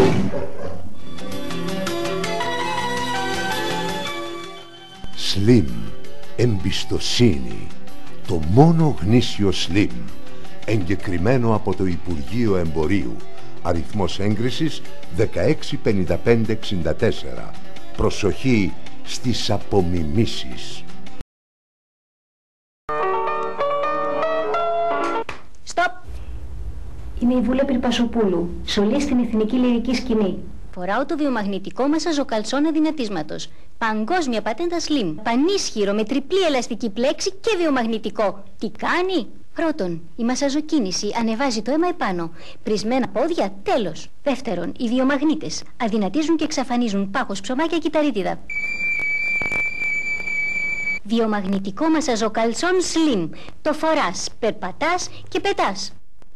Slim. Εμπιστοσύνη. Το μόνο γνήσιο Slim. Εγκεκριμένο από το Υπουργείο Εμπορίου. Αριθμός έγκρισης 165564. Προσοχή στις απομιμήσεις. Στοπ! Είμαι η Βούλα Πυρπασοπούλου, σολή στην εθνική λυρική σκηνή. Φοράω το βιομαγνητικό μασαζοκαλσόν αδυνατίσματος. Παγκόσμια πατέντα Slim. Πανίσχυρο με τριπλή ελαστική πλέξη και βιομαγνητικό. Τι κάνει? Πρώτον, η μασαζοκίνηση ανεβάζει το αίμα επάνω. Πρισμένα πόδια, τέλος. Δεύτερον, οι βιομαγνήτες αδυνατίζουν και εξαφανίζουν πάχος, ψωμάκια, κυταρίτιδα. Βιομαγνητικό μασαζοκαλσόν Slim. Το φοράς, περπατάς και πετάς.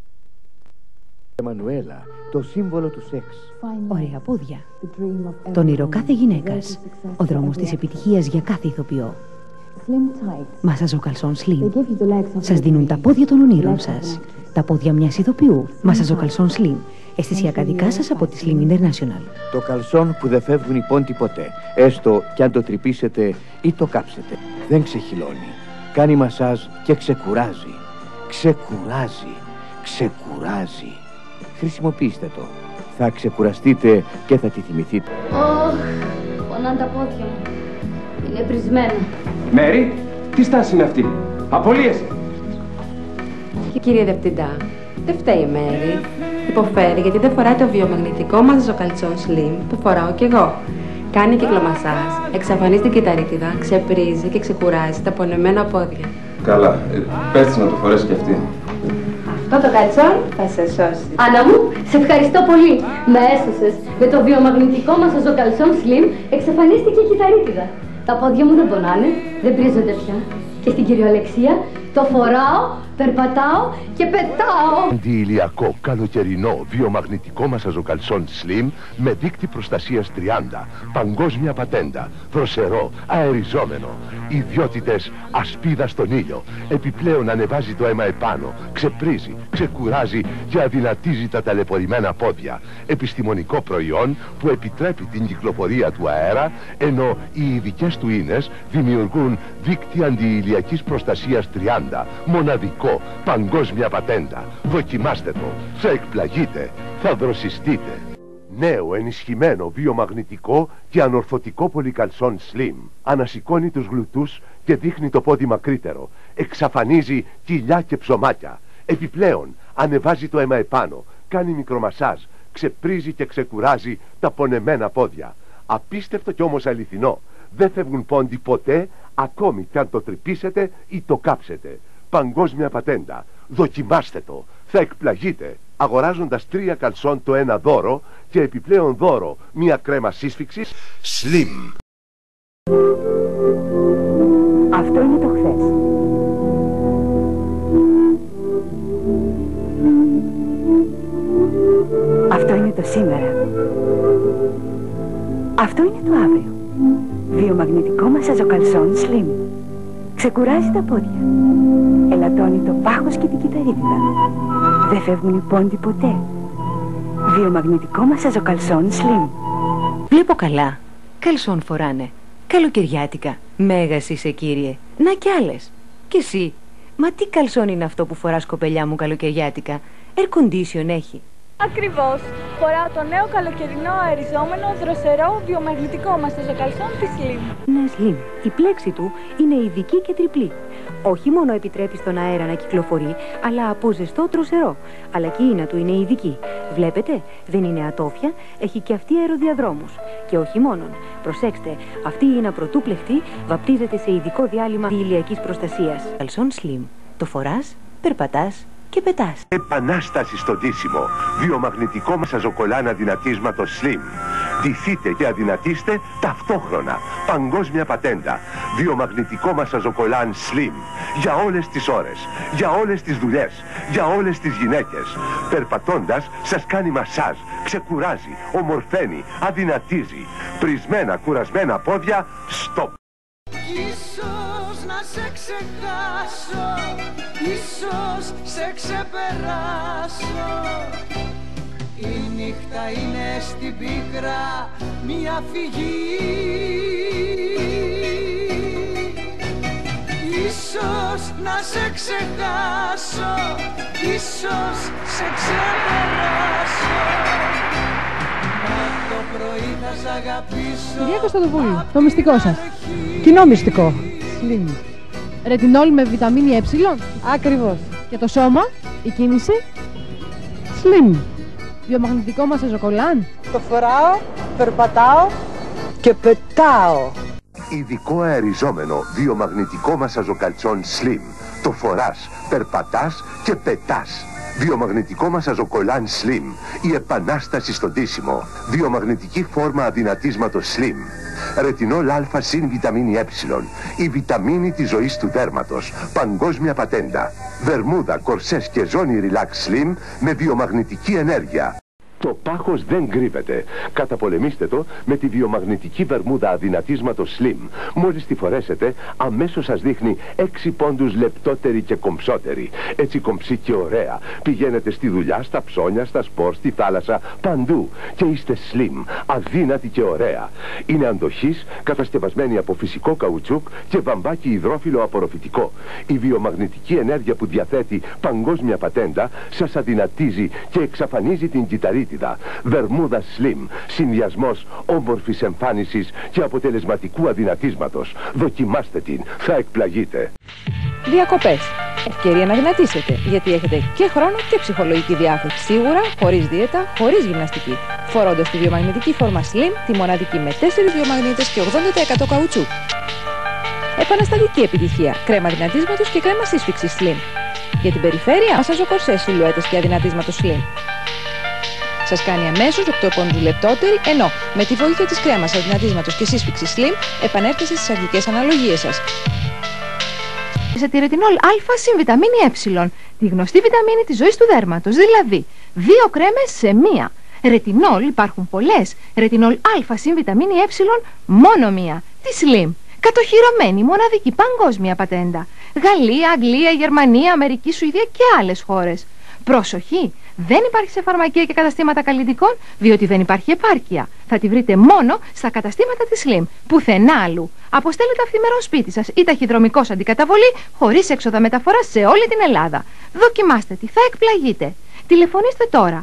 Εμμανουέλα, το σύμβολο του σεξ. Ωραία πόδια. Το όνειρο κάθε γυναίκας. Ο δρόμος της επιτυχίας για κάθε ηθοποιό. Μασαζοκαλσόν Slim. Σας δίνουν τα πόδια των ονείρων σας. Τα πόδια μιας ηθοποιού. Μασαζοκαλσόν Slim. Αισθησιακά δικά σας από τη Slim International. Το καλσόν που δεν φεύγουν οι πόντοι ποτέ. Έστω κι αν το τρυπήσετε ή το κάψετε. Δεν ξεχυλώνει. Κάνει μασάζ και ξεκουράζει. Ξεκουράζει. Ξεκουράζει. Χρησιμοποιήστε το. Θα ξεκουραστείτε και θα τη θυμηθείτε. Πονάνε τα πόδια μου. Είναι πρισμένα. Μέρι, τι στάση είναι αυτή? Απολύεσαι. Κύριε Διευθυντά, δεν φταίει η Μέρι. Υποφέρει γιατί δεν φοράει το βιομαγνητικό μασαζοκαλσόν Slim. Το φοράω κι εγώ. Κάνει κυκλομασάζ, εξαφανίζει την κυταρίτιδα, ξεπρίζει και ξεκουράζει τα πονεμένα πόδια. Καλά, πες της να το φορέσει κι αυτή. Αυτό το καλσόν θα σε σώσει. Άννα μου, σε ευχαριστώ πολύ. Με έσωσες. Με το βιομαγνητικό μασαζοκαλσόν Slim εξαφανίστηκε η κυταρίτιδα. Τα πόδια μου δεν πονάνε, δεν πρίζονται πια. Και στην κυριολεξία το φοράω, περπατάω και πετάω. Αντιηλιακό, καλοκαιρινό, βιομαγνητικό μασαζοκαλσόν Slim με δείκτη προστασίας 30. Παγκόσμια πατέντα. Δροσερό, αεριζόμενο. Ιδιότητες ασπίδα στον ήλιο. Επιπλέον ανεβάζει το αίμα επάνω. Ξεπρίζει, ξεκουράζει και αδυνατίζει τα ταλαιπωρημένα πόδια. Επιστημονικό προϊόν που επιτρέπει την κυκλοφορία του αέρα, ενώ οι ειδικές του ίνες δημιουργούν δείκτη αντιηλιακής προστασίας 30. Μοναδικό, παγκόσμια πατέντα. Δοκιμάστε το. Θα εκπλαγείτε. Θα δροσιστείτε. Νέο, ενισχυμένο, βιομαγνητικό και ανορθωτικό πολυκαλσόν Slim. Ανασηκώνει τους γλουτούς και δείχνει το πόδι μακρύτερο. Εξαφανίζει κοιλιά και ψωμάκια. Επιπλέον, ανεβάζει το αίμα επάνω. Κάνει μικρομασάζ. Ξεπρίζει και ξεκουράζει τα πονεμένα πόδια. Απίστευτο κι όμως αληθινό. Δεν φεύγουν πόντι ποτέ, ακόμη κι αν το τρυπήσετε ή το κάψετε. Παγκόσμια πατέντα. Δοκιμάστε το. Θα εκπλαγείτε. Αγοράζοντας 3 καλσόν το ένα δώρο και επιπλέον δώρο μία κρέμα σύσφυξης Slim. Αυτό είναι το χθες. Αυτό είναι το σήμερα. Αυτό είναι το αύριο. Βιομαγνητικό μασαζοκαλσόν Slim. Ξεκουράζει τα πόδια. Ελαττώνει το πάχος και την κυταρίτιδα. Δεν φεύγουν οι πόντοι ποτέ. Βιομαγνητικό μασαζοκαλσόν Slim. Βλέπω καλά. Καλσόν φοράνε. Καλοκαιριάτικα. Μέγας είσαι, κύριε. Να κι άλλες. Κι εσύ. Μα τι καλσόν είναι αυτό που φοράς, κοπελιά μου, καλοκαιριάτικα? Air condition έχει. Ακριβώς. Φοράω το νέο καλοκαιρινό αεριζόμενο δροσερό βιομαγνητικό μασαζοκαλσόν της Slim. Ναι, Slim. Η πλέξη του είναι ειδική και τριπλή. Όχι μόνο επιτρέπει στον αέρα να κυκλοφορεί, αλλά από ζεστό δροσερό. Αλλά και η ίνα του είναι ειδική. Βλέπετε, δεν είναι ατόφια, έχει και αυτή αεροδιαδρόμους. Και όχι μόνον. Προσέξτε, αυτή η ίνα πρωτού πλεχτεί βαπτίζεται σε ειδικό διάλειμμα ηλιακής προστασίας. Καλσόν Slim. Το φοράς, περπατάς και πετάς. Επανάσταση στο ντύσιμο. Βιομαγνητικό μασαζοκολάν αδυνατίσματος Slim. Ντυθείτε και αδυνατίστε ταυτόχρονα. Παγκόσμια πατέντα. Βιομαγνητικό μασαζοκολάν Slim. Για όλες τις ώρες. Για όλες τις δουλειές. Για όλες τις γυναίκες. Περπατώντας σας κάνει μασάζ. Ξεκουράζει. Ομορφαίνει. Αδυνατίζει. Πρισμένα, κουρασμένα πόδια. Στοπ. Ίσως να σε ξεχάσω, ίσως σε ξεπεράσω. Είναι νύχτα είναι στην πίκρα μια φυγή. Ίσως να σε ξεχάσω, ίσως σε ξεπεράσω, μα το πρωί θα σ' αγαπήσω. Κυρία Κωνσταντοπούλου, το μυστικό σας. Κοινό μυστικό. Slim. Ρετινόλ με βιταμίνη ε. Ακριβώς. Και το σώμα, η κίνηση. Slim. Βιομαγνητικό μασαζοκολάν. Το φοράω, περπατάω και πετάω. Ειδικό αεριζόμενο βιομαγνητικό μασαζοκαλτσόν Slim. Το φοράς, περπατάς και πετάς. Βιομαγνητικό μασαζοκολάν Slim. Η επανάσταση στο ντύσιμο. Βιομαγνητική φόρμα αδυνατίσματος Slim. Ρετινόλ Α συν βιταμίνη ε. Η βιταμίνη της ζωής του δέρματος. Παγκόσμια πατέντα. Βερμούδα, κορσές και ζώνη Relax Slim με βιομαγνητική ενέργεια. Το πάχος δεν κρύβεται. Καταπολεμήστε το με τη βιομαγνητική βερμούδα αδυνατίσματος Slim. Μόλις τη φορέσετε, αμέσως σας δείχνει 6 πόντους λεπτότερη και κομψότερη. Έτσι κομψή και ωραία. Πηγαίνετε στη δουλειά, στα ψώνια, στα σπορ, στη θάλασσα, παντού. Και είστε Slim, αδύνατη και ωραία. Είναι αντοχής, κατασκευασμένη από φυσικό καουτσούκ και βαμβάκι υδρόφυλλο απορροφητικό. Η βιομαγνητική ενέργεια που διαθέτει παγκόσμια πατέντα σας αδυνατίζει και εξαφανίζει την κυταρίτιδα. Βερμούδα Slim, συνδυασμός όμορφης εμφάνισης και αποτελεσματικού αδυνατίσματος. Δοκιμάστε την, θα εκπλαγείτε. Διακοπές. Ευκαιρία να δυνατήσετε, γιατί έχετε και χρόνο και ψυχολογική διάθεση. Σίγουρα, χωρίς δίαιτα, χωρίς γυμναστική. Φορώντας τη βιομαγνητική φόρμα Slim, τη μοναδική με 4 βιομαγνήτες και 80% καουτσού. Επαναστατική επιτυχία. Κρέμα δυνατίσματος και κρέμα σύσφυξης Slim. Για την περιφέρεια, μασαζοκορσές, σιλουέτες και αδυνατίσματος Slim. Σας κάνει αμέσως 8 πόντους λεπτότερη, ενώ με τη βοήθεια της κρέμας αδυνατίσματος και σύσφυξης Slim επανέρχεστε στις αρχικές αναλογίες σας. Σε τη ρετινόλ Α συν βιταμίνη ε, τη γνωστή βιταμίνη της ζωής του δέρματος, δηλαδή 2 κρέμες σε μία. Ρετινόλ υπάρχουν πολλές, ρετινόλ Α συν βιταμίνη ε, μόνο μία, τη Slim. Κατοχυρωμένη, μοναδική, παγκόσμια πατέντα. Γαλλία, Αγγλία, Γερμανία, Αμερική, Σουηδία και άλλες χώρες. Προσοχή! Δεν υπάρχει σε φαρμακεία και καταστήματα καλλιτικών, διότι δεν υπάρχει επάρκεια. Θα τη βρείτε μόνο στα καταστήματα της Slim, πουθενά αλλού. Αποστέλλεται αυθημερών σπίτι σας ή ταχυδρομικός αντικαταβολή, χωρίς έξοδα μεταφοράς σε όλη την Ελλάδα. Δοκιμάστε τη, θα εκπλαγείτε. Τηλεφωνήστε τώρα.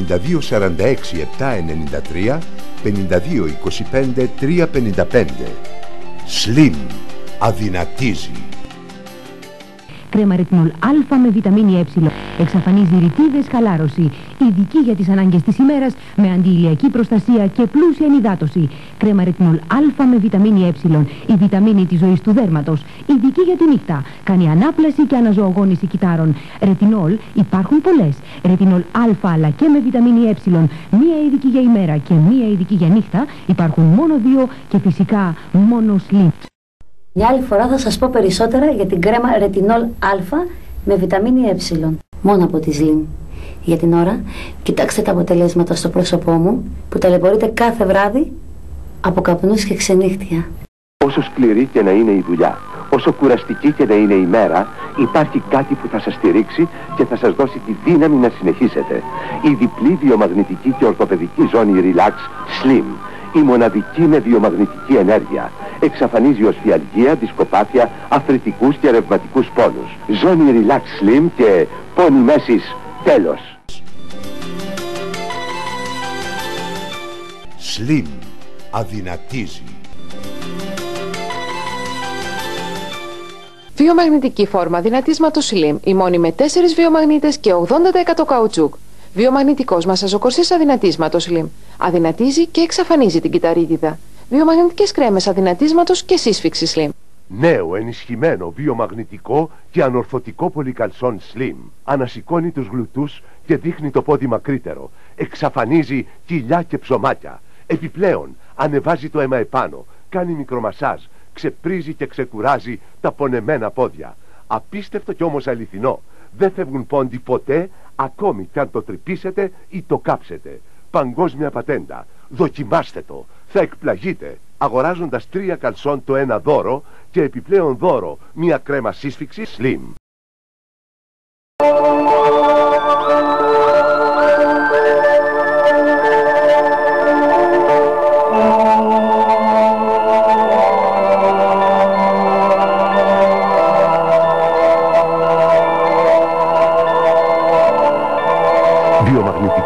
5246 793 5225 355. Slim. Αδυνατίζει. Κρέμα ρετινόλ Α με βιταμίνη ε. Εξαφανίζει ρητίδες, χαλάρωση. Ειδική για τις ανάγκες της ημέρας με αντιηλιακή προστασία και πλούσια ενυδάτωση. Κρέμα ρετινόλ Α με βιταμίνη ε. Η βιταμίνη της ζωής του δέρματος. Ειδική για τη νύχτα. Κάνει ανάπλαση και αναζωογόνηση κυτάρων. Ρετινόλ υπάρχουν πολλές. Ρετινόλ Α αλλά και με βιταμίνη ε. Μία ειδική για ημέρα και μία ειδική για νύχτα. Υπάρχουν μόνο 2 και φυσικά μόνο Slim. Μια άλλη φορά θα σας πω περισσότερα για την κρέμα ρετινόλ Α με βιταμίνη ε. Μόνο από τη Slim. Για την ώρα, κοιτάξτε τα αποτελέσματα στο πρόσωπό μου που ταλαιπωρείται κάθε βράδυ από καπνούς και ξενύχτια. Όσο σκληρή και να είναι η δουλειά, όσο κουραστική και να είναι η μέρα, υπάρχει κάτι που θα σας στηρίξει και θα σας δώσει τη δύναμη να συνεχίσετε. Η διπλή βιομαγνητική και ορθοπαιδική ζώνη Relax Slim. Η μοναδική με βιομαγνητική ενέργεια. Εξαφανίζει οσφιαλγία, δισκοπάθεια, αθλητικούς και ρευματικούς πόνους. Ζώνη Relax Slim και πόνοι μέσης. Τέλος. Slim. Αδυνατίζει. Βιομαγνητική φόρμα δυνατίσματος Slim. Η μόνη με 4 βιομαγνήτες και 80% καουτσούκ. Βιομαγνητικός μασαζοκορσής αδυνατίσματος Slim. Αδυνατίζει και εξαφανίζει την κυταρίτιδα. Βιομαγνητικές κρέμες αδυνατίσματος και σύσφυξη Slim. Νέο ενισχυμένο βιομαγνητικό και ανορθωτικό πολυκαλσόν Slim. Ανασηκώνει τους γλουτούς και δείχνει το πόδι μακρύτερο. Εξαφανίζει κοιλιά και ψωμάκια. Επιπλέον ανεβάζει το αίμα επάνω. Κάνει μικρομασάζ. Ξεπρίζει και ξεκουράζει τα πονεμένα πόδια. Απίστευτο κι όμως αληθινό. Δεν φεύγουν πόντι ποτέ, ακόμη κι αν το τρυπήσετε ή το κάψετε. Παγκόσμια πατέντα. Δοκιμάστε το. Θα εκπλαγείτε. Αγοράζοντας 3 καλσόν το ένα δώρο και επιπλέον δώρο μία κρέμα σύσφυξης Slim.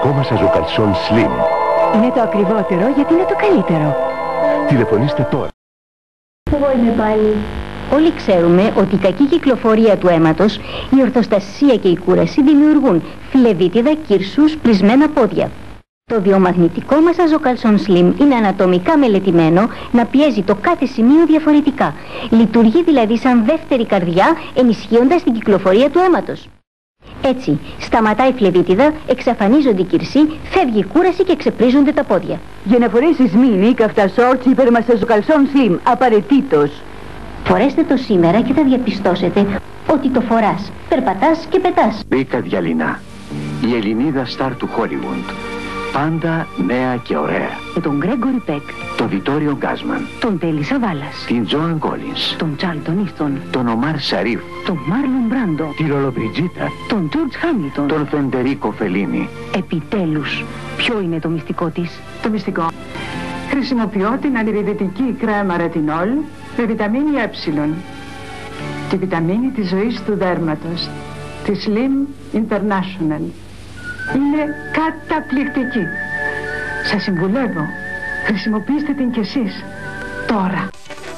βιομαγνητικό μασαζοκαλσόν Slim. Είναι το ακριβότερο γιατί είναι το καλύτερο. Τηλεφωνήστε τώρα. Εγώ είμαι πάλι. Όλοι ξέρουμε ότι η κακή κυκλοφορία του αίματος, η ορθοστασία και η κούραση δημιουργούν φλεβίτιδα, κύρσους, πλυσμένα πόδια. Το βιομαγνητικό μασαζοκαλσόν Slim είναι ανατομικά μελετημένο να πιέζει το κάθε σημείο διαφορετικά. Λειτουργεί δηλαδή σαν δεύτερη καρδιά, ενισχύοντας την κυκλοφορία του αίματος. Έτσι, σταματάει η φλεβίτιδα, εξαφανίζονται οι κυρσοί, φεύγει η κούραση και ξεπρίζονται τα πόδια. Για να φορέσεις μίνι, καυτά σόρτς υπερμασαζοκαλσόν Slim, απαραίτητος. Φορέστε το σήμερα και θα διαπιστώσετε ότι το φοράς, περπατάς και πετάς. Μπήκα Διαλυνά, η Ελληνίδα στάρ του Hollywood. Πάντα νέα και ωραία. Με τον Γκρέγκορι Πεκ, τον Βιτόριο Γκάσμαν, τον Τέλη Σαβάλας, την Τζόαν Κόλινς, τον Τσάρλτον Ίστον, τον Ομάρ Σαρίφ, τον Μάρλον Μπράντο, τη Λολομπριτζίτα, τον Τζορτζ Χάμιλτον, τον Φεντερίκο Φελίνι. Επιτέλους, ποιο είναι το μυστικό της? Το μυστικό. Χρησιμοποιώ την ανηριδητική κρέμα ρετινόλ με βιταμίνη Ε. Τη βιταμίνη της ζωής του δέρματος. Τη Slim International. Είναι καταπληκτική. Σας συμβουλεύω, χρησιμοποιήστε την κι εσείς, τώρα.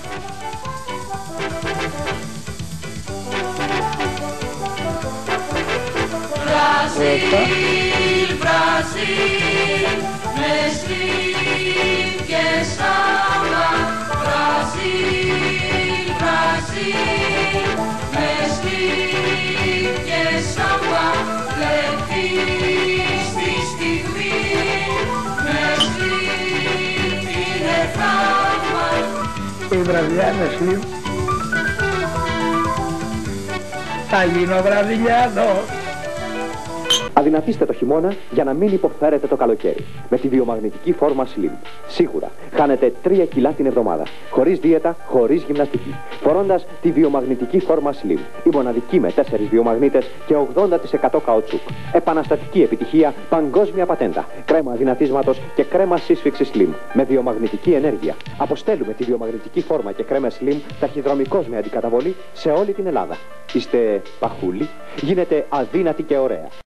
Βραζίλ, Βραζίλ, με Slim και Samba. Βραζίλ, Βραζίλ, με Slim και Samba. Λεπτής τη στιγμή, με Slim είναι θαύμα. Η βραδιά με Slim θα γίνω βραδιλιάδος. Αδυνατήστε το χειμώνα για να μην υποφέρετε το καλοκαίρι. Με τη βιομαγνητική φόρμα Slim. Σίγουρα χάνετε 3 κιλά την εβδομάδα. Χωρίς δίαιτα, χωρίς γυμναστική. Φορώντας τη βιομαγνητική φόρμα Slim. Η μοναδική με 4 βιομαγνήτες και 80% καουτσούκ. Επαναστατική επιτυχία, παγκόσμια πατέντα. Κρέμα δυνατίσματος και κρέμα σύσφυξης Slim. Με βιομαγνητική ενέργεια. Αποστέλουμε τη βιομαγνητική φόρμα και κρέμα Slim ταχυδρομικώς με αντικαταβολή σε όλη την Ελλάδα. Είστε παχούλοι, γίνετε αδύνατοι και ωραία.